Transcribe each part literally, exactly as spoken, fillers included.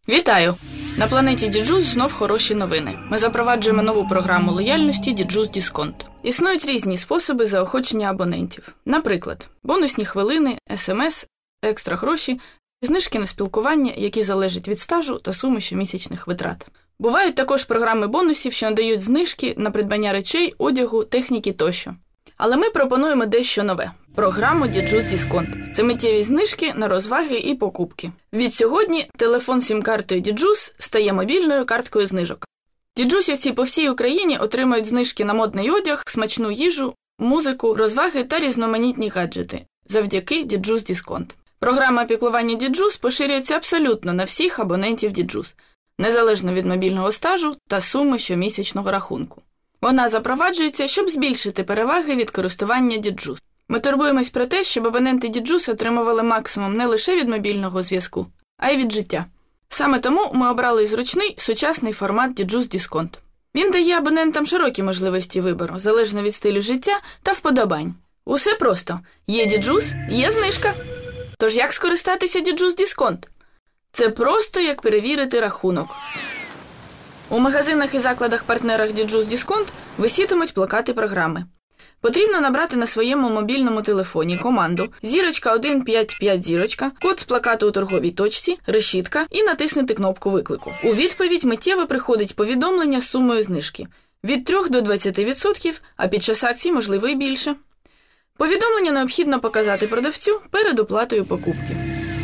Вітаю! На планеті Діджус знов хороші новини. Ми запроваджуємо нову програму лояльності Діджус Дисконт. Існують різні способи заохочення абонентів. Наприклад, бонусні хвилини, смс, екстра гроші, знижки на спілкування, які залежать від стажу та суми щомісячних витрат. Бувають також програми бонусів, що надають знижки на придбання речей, одягу, техніки тощо. Але ми пропонуємо дещо нове – програму Діджус Дисконт. Це миттєві знижки на розваги і покупки. Від сьогодні телефон з сім-картою Діджус стає мобільною карткою знижок. Діджусівці по всій Україні отримають знижки на модний одяг, смачну їжу, музику, розваги та різноманітні гаджети завдяки Діджус Дисконт. Програма піклування Діджус поширюється абсолютно на всіх абонентів Діджус, незалежно від мобільного стажу та суми щомісячного рахунку. Вона запроваджується, щоб збільшити переваги від користування Діджус. Ми турбуємось про те, щоб абоненти Діджус отримували максимум не лише від мобільного зв'язку, а й від життя. Саме тому ми обрали зручний, сучасний формат Діджус Дисконт. Він дає абонентам широкі можливості вибору, залежно від стилю життя та вподобань. Усе просто. Є Діджус – є знижка. Тож як скористатися Діджус Дисконт? Це просто як перевірити рахунок. У магазинах і закладах-партнерах Діджус Дисконт висітимуть плакати програми. Потрібно набрати на своєму мобільному телефоні команду «Зірочка один п'ять п'ять зірочка», код з плакату у торговій точці, решітка і натиснути кнопку виклику. У відповідь миттєво приходить повідомлення з сумою знижки – від трьох до двадцяти відсотків, а під час акцій можливо і більше. Повідомлення необхідно показати продавцю перед оплатою покупки.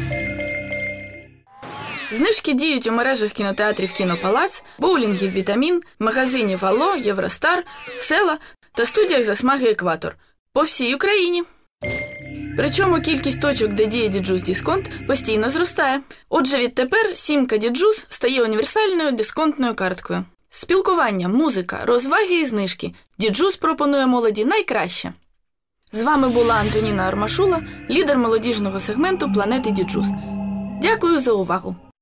Знижки діють у мережах кінотеатрів «Кінопалац», боулінгів «Вітамін», магазинів «Алло», «Євростар», «Села» та студіях «Засмаги Екватор» по всій Україні. Причому кількість точок, де діє Діджус Дисконт, постійно зростає. Отже, відтепер сімка Діджус стає універсальною дисконтною карткою. Спілкування, музика, розваги і знижки. Діджус пропонує молоді найкраще. З вами була Антоніна Армашула, лідер молодіжного сегменту планети Діджус. Дякую за увагу!